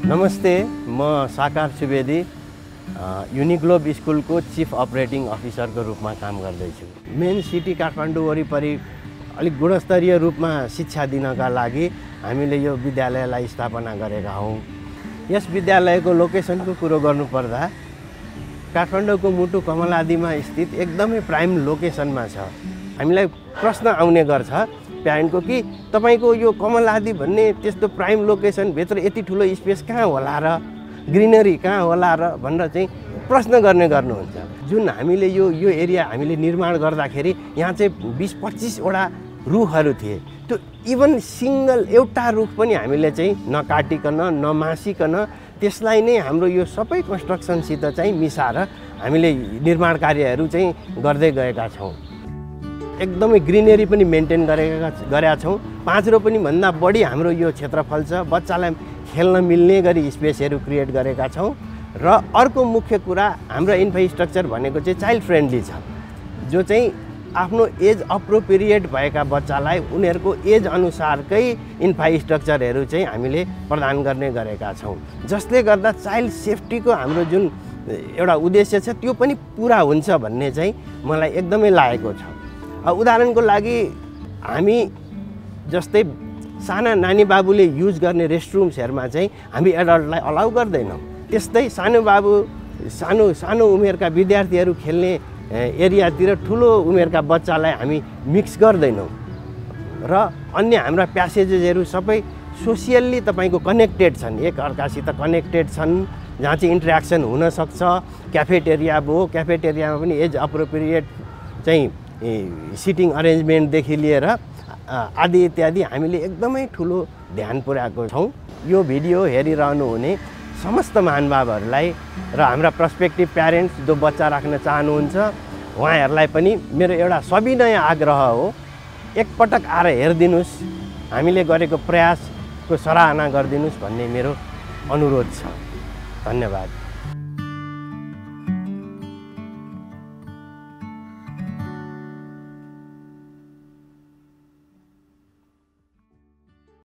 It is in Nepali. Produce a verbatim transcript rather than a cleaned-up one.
नमस्ते, म शाकार सुवेदी युनिग्लोब स्कुलको चिफ अपरेटिङ अफिसरको रूपमा काम गर्दैछु। मेन सिटी काठमाडौँ वरिपरि अलिक गुणस्तरीय रूपमा शिक्षा दिनका लागि हामीले यो विद्यालयलाई स्थापना गरेका हौँ। यस विद्यालयको लोकेसनको कुरो गर्नुपर्दा काठमाडौँको मुटु कमलादीमा स्थित एकदमै प्राइम लोकेसनमा छ। हामीलाई प्रश्न आउने गर्छ प्यारेन्टको कि तपाईको यो कमलादी भन्ने त्यस्तो प्राइम लोकेसनभित्र यति ठुलो स्पेस कहाँ होला र, ग्रिनरी कहाँ होला र भनेर चाहिँ प्रश्न गर्ने गर्नुहुन्छ। जुन हामीले यो यो एरिया हामीले निर्माण गर्दाखेरि यहाँ चाहिँ बिस पच्चिसवटा रुखहरू थिए। त्यो इभन सिङ्गल एउटा रुख पनि हामीले चाहिँ नकाटिकन नमासिकन त्यसलाई नै हाम्रो यो सबै कन्स्ट्रक्सनसित चाहिँ मिसाएर हामीले निर्माण कार्यहरू चाहिँ गर्दै गएका छौँ। एकदमै ग्रिनरी पनि मेन्टेन गरेका गरेका छौँ। पाँच रो पनि भन्दा बढी हाम्रो यो क्षेत्रफल छ। बच्चालाई खेल्न मिल्ने गरी स्पेसहरू क्रिएट गरेका छौँ। र अर्को मुख्य कुरा हाम्रो इन्फ्रास्ट्रक्चर भनेको चाहिँ चाइल्ड फ्रेन्डली छ, जो चाहिँ आफ्नो एज अप्रोप्रिएट भएका बच्चालाई उनीहरूको एज अनुसारकै इन्फ्रास्ट्रक्चरहरू चाहिँ हामीले प्रदान गर्ने गरेका छौँ, जसले गर्दा चाइल्ड सेफ्टीको हाम्रो जुन एउटा उद्देश्य छ त्यो पनि पुरा हुन्छ भन्ने चाहिँ मलाई एकदमै लागेको छ। उदाहरणको लागि हामी जस्तै साना नानी बाबुले युज गर्ने रेस्टरुम्सहरूमा चाहिँ हामी एडल्टलाई अलाउ गर्दैनौँ। त्यस्तै सानो बाबु सानो सानो उमेरका विद्यार्थीहरू खेल्ने एरियातिर ठुलो उमेरका बच्चालाई हामी मिक्स गर्दैनौँ। र अन्य हाम्रा प्यासेजेसहरू सबै सोसियल्ली तपाईँको कनेक्टेड छन्, एक अर्कासित कनेक्टेड छन्, जहाँ चाहिँ इन्ट्रेक्सन हुनसक्छ। क्याफेटेरिया भयो, क्याफेटेरियामा पनि एज अप्रोप्रिएट चाहिँ सिटिङ अरेन्जमेन्टदेखि लिएर आदि इत्यादि हामीले एकदमै ठुलो ध्यान पुर्याएको छौँ। यो भिडियो हेरिरहनु हुने समस्त महानुभावहरूलाई र हाम्रा पर्सपेक्टिभ प्यारेन्ट्स जो बच्चा राख्न चाहनुहुन्छ उहाँहरूलाई पनि मेरो एउटा सविनय आग्रह हो, एकपटक आएर हेरिदिनुहोस्, हामीले गरेको प्रयासको सराहना गरिदिनुहोस् भन्ने मेरो अनुरोध छ। धन्यवाद।